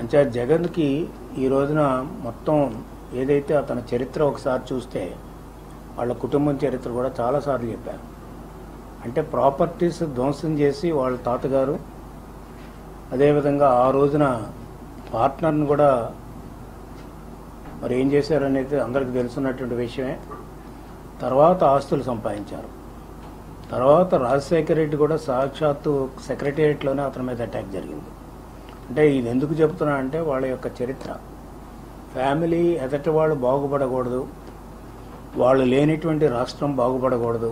అంచా జగన్కి ఈ రోజున మొత్తం ఏదైతే అతని చరిత్ర ఒకసారి చూస్తే వాళ్ళ కుటుంబం చరిత్ర కూడా చాలాసార్లు చెప్పారు. అంటే ప్రాపర్టీస్ ధ్వంసం చేసి వాళ్ళ తాతగారు, అదేవిధంగా ఆ రోజున పార్ట్నర్ని కూడా మరి ఏం చేశారనేది అందరికీ తెలుసున్నటువంటి విషయమే. తర్వాత ఆస్తులు సంపాదించారు. తర్వాత రాజశేఖర రెడ్డి కూడా సాక్షాత్తు సెక్రటేరియట్లోనే అతని మీద అటాక్ జరిగింది. అంటే ఇది ఎందుకు చెప్తున్నా అంటే వాళ్ళ యొక్క చరిత్ర, ఫ్యామిలీ ఎదటి వాళ్ళు బాగుపడకూడదు, వాళ్ళు లేనిటువంటి రాష్ట్రం బాగుపడకూడదు,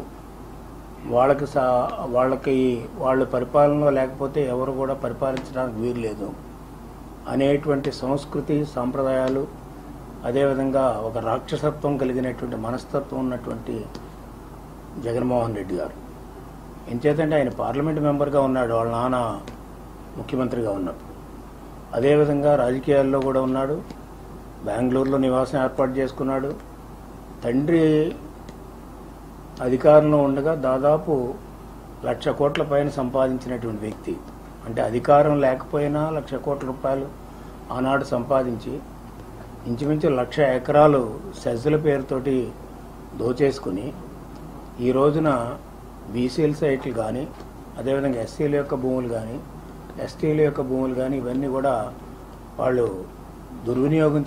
వాళ్ళకి వాళ్ళ పరిపాలనలో లేకపోతే ఎవరు కూడా పరిపాలించడానికి వీలు లేదు అనేటువంటి సంస్కృతి సాంప్రదాయాలు, అదేవిధంగా ఒక రాక్షసత్వం కలిగినటువంటి మనస్తత్వం ఉన్నటువంటి జగన్మోహన్ రెడ్డి గారు. ఎంచేతంటే ఆయన పార్లమెంట్ మెంబర్గా ఉన్నాడు వాళ్ళ నాన్న ముఖ్యమంత్రిగా ఉన్నప్పుడు. అదేవిధంగా రాజకీయాల్లో కూడా ఉన్నాడు. బెంగళూరులో నివాసం ఏర్పాటు చేసుకున్నాడు. తండ్రి అధికారంలో ఉండగా దాదాపు 1,00,000 కోట్ల పైన సంపాదించినటువంటి వ్యక్తి. అంటే అధికారం లేకపోయినా 1,00,000 కోట్ల రూపాయలు ఆనాడు సంపాదించి ఇంచుమించు 1,00,000 ఎకరాలు సెజ్ల పేరుతోటి దోచేసుకుని ఈ రోజున బీసీల సైట్లు కానీ, అదేవిధంగా ఎస్సీల యొక్క భూములు కానీ, ఎస్టీల యొక్క భూములు కానీ ఇవన్నీ కూడా వాళ్ళు దుర్వినియోగం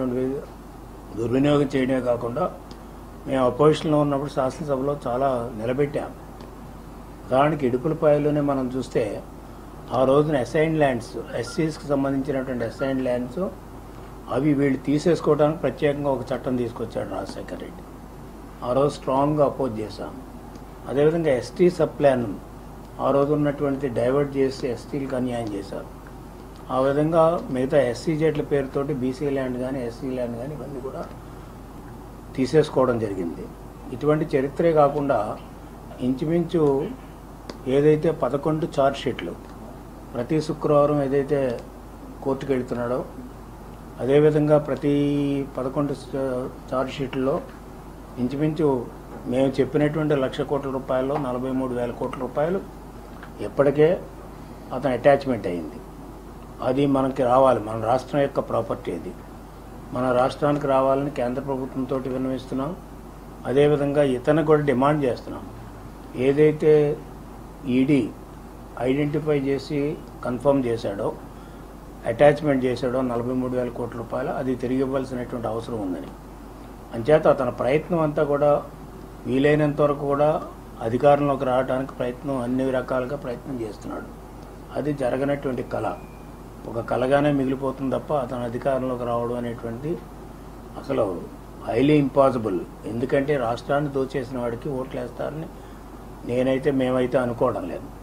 చేయడమే కాకుండా మేము అపోజిషన్లో ఉన్నప్పుడు శాసనసభలో చాలా నిలబెట్టాం. దానికి ఇడుపులపాయలోనే మనం చూస్తే ఆ రోజున అసైన్డ్ ల్యాండ్స్, ఎస్సీస్కి సంబంధించినటువంటి అసైన్డ్ ల్యాండ్స్ అవి వీళ్ళు తీసేసుకోవడానికి ప్రత్యేకంగా ఒక చట్టం తీసుకొచ్చాడు రాజశేఖర రెడ్డి. ఆ రోజు స్ట్రాంగ్గా అపోజ్ చేశాం. అదేవిధంగా ఎస్టీ సబ్ ప్లాన్ ఆ రోజు ఉన్నటువంటి డైవర్ట్ చేసి ఎస్టీలకు అన్యాయం చేశారు. ఆ విధంగా మిగతా ఎస్సీ జెడ్ల పేరుతోటి బీసీ ల్యాండ్ కానీ ఎస్సీ ల్యాండ్ కానీ ఇవన్నీ కూడా తీసేసుకోవడం జరిగింది. ఇటువంటి చరిత్రే కాకుండా ఇంచుమించు ఏదైతే 11 ఛార్జ్ షీట్లు ప్రతి శుక్రవారం ఏదైతే కోర్టుకు వెళుతున్నాడో, అదేవిధంగా ప్రతి 11 ఛార్జ్ షీట్లలో ఇంచుమించు మేము చెప్పినటువంటి 1,00,000 కోట్ల రూపాయల్లో 43,000 కోట్ల రూపాయలు ఎప్పటికే అతను అటాచ్మెంట్ అయింది. అది మనకి రావాలి, మన రాష్ట్రం యొక్క ప్రాపర్టీ. అది మన రాష్ట్రానికి రావాలని కేంద్ర ప్రభుత్వంతో విన్నవిస్తున్నాం. అదేవిధంగా ఇతను కూడా డిమాండ్ చేస్తున్నాం. ఏదైతే ఈడీ ఐడెంటిఫై చేసి కన్ఫర్మ్ చేశాడో, అటాచ్మెంట్ చేశాడో 43,000 కోట్ల రూపాయలు, అది తిరిగి ఇవ్వాల్సినటువంటి అవసరం ఉందని. అంచేత అతని ప్రయత్నం అంతా కూడా వీలైనంత వరకు కూడా అధికారంలోకి రావడానికి అన్ని రకాలుగా ప్రయత్నం చేస్తున్నాడు. అది జరగనటువంటి కళ, ఒక కళగానే మిగిలిపోతుంది తప్ప అతను అధికారంలోకి రావడం అనేటువంటి అసలు హైలీ ఇంపాసిబుల్. ఎందుకంటే రాష్ట్రాన్ని దోచేసిన వాడికి ఓట్లు వేస్తారని మేమైతే అనుకోవడం లేదు.